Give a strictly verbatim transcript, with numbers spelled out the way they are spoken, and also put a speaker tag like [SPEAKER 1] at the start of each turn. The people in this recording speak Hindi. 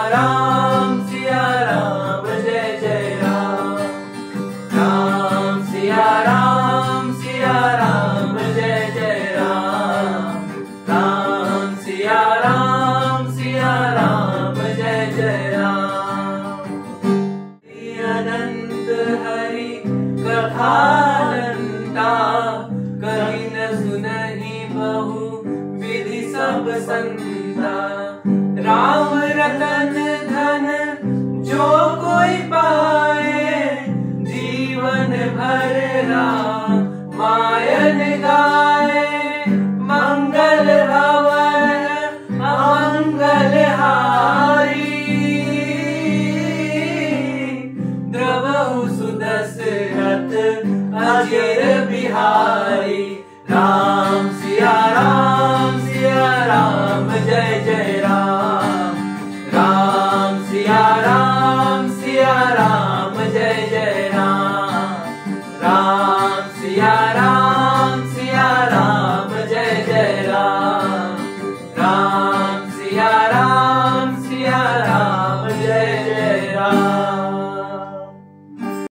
[SPEAKER 1] राम सिया राम जय जय राम। राम सिया राम सिया राम जय जय राम। राम सिया राम सिया राम जय जय राम। अनंत हरि कथानंता कहीं न सुनहि बहु विधि सब संता। राम रतन धन जो कोई पाए जीवन भर रामायण गाए। मंगल भवन अमंगल हारी द्रवहु सुदशरथ अजिर बिहारी।